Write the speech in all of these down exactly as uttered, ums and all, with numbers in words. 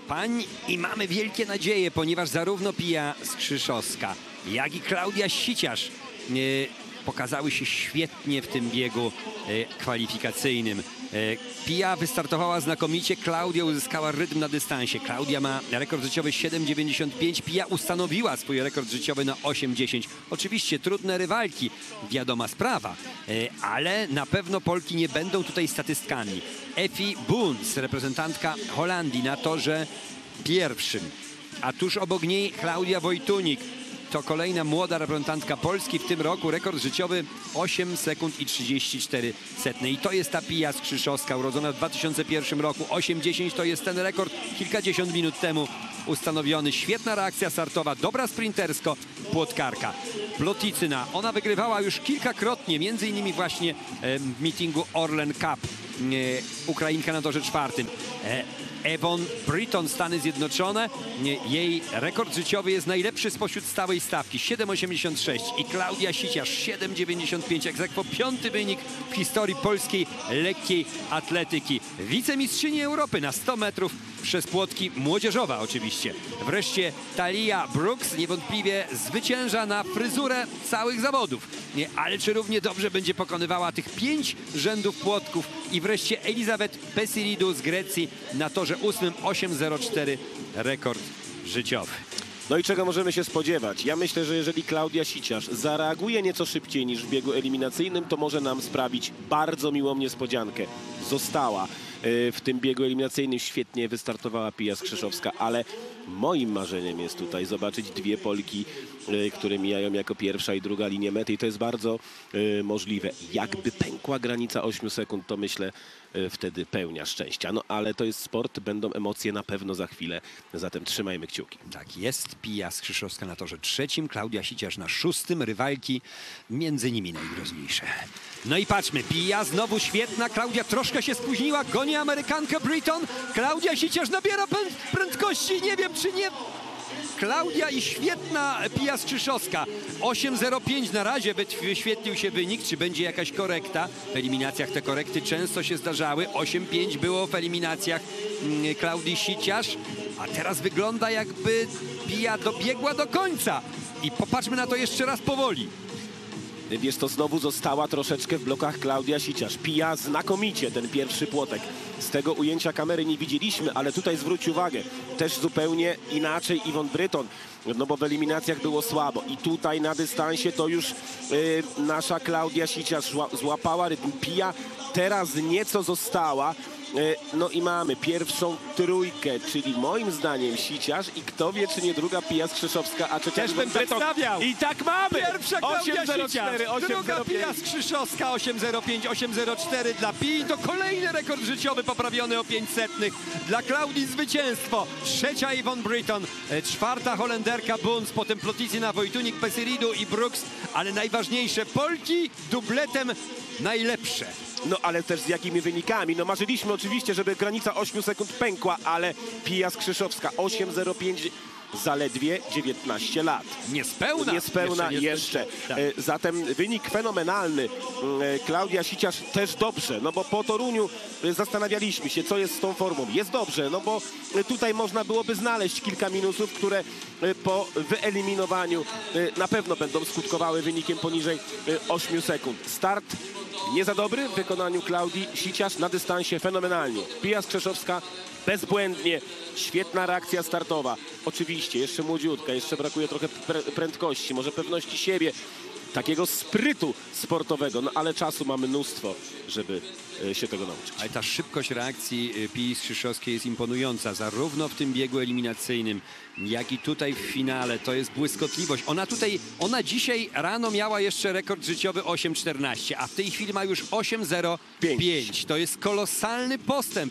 pań i mamy wielkie nadzieje, ponieważ zarówno Pia Skrzyszowska, jak i Klaudia Siciarz e, pokazały się świetnie w tym biegu e, kwalifikacyjnym. E, Pia wystartowała znakomicie, Klaudia uzyskała rytm na dystansie. Klaudia ma rekord życiowy siedem dziewięćdziesiąt pięć, Pia ustanowiła swój rekord życiowy na osiem dziesięć. Oczywiście trudne rywalki, wiadoma sprawa, e, ale na pewno Polki nie będą tutaj statystkami. Effie Boons, reprezentantka Holandii, na torze pierwszym, a tuż obok niej Klaudia Wojtunik. To kolejna młoda reprezentantka Polski, w tym roku rekord życiowy osiem sekund i trzydzieści cztery setne. I to jest ta Pia Skrzyszowska, urodzona w dwa tysiące pierwszym roku. osiem dziesięć to jest ten rekord kilkadziesiąt minut temu ustanowiony. Świetna reakcja startowa, dobra sprintersko, płotkarka. Ploticyna, ona wygrywała już kilkakrotnie, między innymi właśnie e, w meetingu Orlen Cup. E, Ukrainka na torze czwartym. E, Yvonne Britton, Stany Zjednoczone. Jej rekord życiowy jest najlepszy spośród stałej stawki, siedem osiemdziesiąt sześć. I Klaudia Siciarz, siedem dziewięćdziesiąt pięć. Jak po piąty wynik w historii polskiej lekkiej atletyki. Wicemistrzyni Europy na sto metrów przez płotki, młodzieżowa oczywiście. Wreszcie Talia Brooks niewątpliwie zwycięża na fryzurę całych zawodów. Nie, ale czy równie dobrze będzie pokonywała tych pięć rzędów płotków? I wreszcie Elizabeth Pesiridou z Grecji na torze ósmym, osiem zero cztery rekord życiowy. No i czego możemy się spodziewać? Ja myślę, że jeżeli Klaudia Siciarz zareaguje nieco szybciej niż w biegu eliminacyjnym, to może nam sprawić bardzo miłą niespodziankę. Została w tym biegu eliminacyjnym, świetnie wystartowała Pia Skrzyszowska, ale moim marzeniem jest tutaj zobaczyć dwie Polki, które mijają jako pierwsza i druga linia mety i to jest bardzo możliwe. Jakby pękła granica ośmiu sekund, to myślę wtedy pełnia szczęścia. No ale to jest sport, będą emocje na pewno za chwilę, zatem trzymajmy kciuki. Tak jest, Pia Skrzyszowska na torze trzecim, Klaudia Siciarz na szóstym, rywalki między nimi najgroźniejsze. No i patrzmy, Pia znowu świetna, Klaudia troszkę się spóźniła, goni Amerykankę Britton, Klaudia Siciarz nabiera prędkości, nie wiem czy nie... Klaudia i świetna Pia Skrzyszowska. osiem zero pięć na razie wyświetlił się wynik. Czy będzie jakaś korekta? W eliminacjach te korekty często się zdarzały. osiem pięć było w eliminacjach Klaudii Siciarz. A teraz wygląda jakby Pia dobiegła do końca. I popatrzmy na to jeszcze raz powoli. Wiesz, to znowu została troszeczkę w blokach Klaudia Siciarz. Pia znakomicie ten pierwszy płotek. Z tego ujęcia kamery nie widzieliśmy, ale tutaj zwróć uwagę, też zupełnie inaczej Yvonne Britton, no bo w eliminacjach było słabo. I tutaj na dystansie to już yy, nasza Klaudia Siciarz złapała rytm. Pia teraz nieco została. No i mamy pierwszą trójkę, czyli moim zdaniem Siciarz i kto wie, czy nie druga Pia Skrzyszowska, a trzecia też bym przedstawiał. I tak mamy! Pierwsza Klaudia Siciarz, druga Pia Skrzyszowska, osiem zero pięć, osiem zero cztery dla Pii. To kolejny rekord życiowy poprawiony o pięć setnych. Dla Klaudii zwycięstwo. Trzecia Yvonne Britton, czwarta Holenderka Boons, potem Ploticyna, Wojtunik, Pesiridou i Brooks, ale najważniejsze Polki dubletem najlepsze. No ale też z jakimi wynikami? No marzyliśmy oczywiście, żeby granica ośmiu sekund pękła, ale Pia Skrzyszowska osiem zero pięć, zaledwie dziewiętnaście lat. Niespełna. Niespełna jeszcze. jeszcze. Tak. Zatem wynik fenomenalny. Klaudia Siciarz też dobrze, no bo po Toruniu zastanawialiśmy się, co jest z tą formą. Jest dobrze, no bo tutaj można byłoby znaleźć kilka minusów, które po wyeliminowaniu na pewno będą skutkowały wynikiem poniżej ośmiu sekund. Start nie za dobry w wykonaniu Klaudii Siciarz, na dystansie fenomenalnie. Pia Skrzyszowska bezbłędnie, świetna reakcja startowa. Oczywiście jeszcze młodziutka, jeszcze brakuje trochę prędkości, może pewności siebie, takiego sprytu sportowego, no ale czasu mamy mnóstwo, żeby się tego nauczyć. Ale ta szybkość reakcji Pii Skrzyszowskiej jest imponująca, zarówno w tym biegu eliminacyjnym, jak i tutaj w finale. To jest błyskotliwość. Ona tutaj, ona dzisiaj rano miała jeszcze rekord życiowy osiem czternaście, a w tej chwili ma już osiem zero pięć. To jest kolosalny postęp.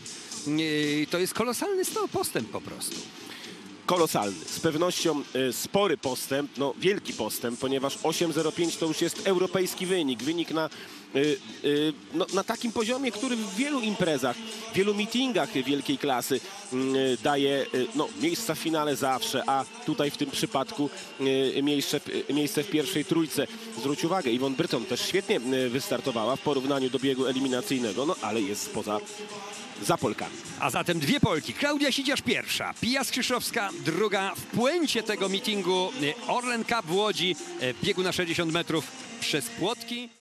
To jest kolosalny postęp po prostu. Kolosalny. Z pewnością y, spory postęp, no wielki postęp, ponieważ osiem zero pięć to już jest europejski wynik. Wynik na y, y, no, na takim poziomie, który w wielu imprezach, w wielu meetingach wielkiej klasy y, daje y, no, miejsca w finale zawsze, a tutaj w tym przypadku y, miejsce, y, miejsce w pierwszej trójce. Zwróć uwagę, Yvonne Bryton też świetnie y, wystartowała w porównaniu do biegu eliminacyjnego, no ale jest poza za Polkami. A zatem dwie Polki. Klaudia Siciarz pierwsza, Pia Skrzyszowska druga. W puencie tego meetingu Orlen Cup w Łodzi, biegu na sześćdziesiąt metrów przez płotki.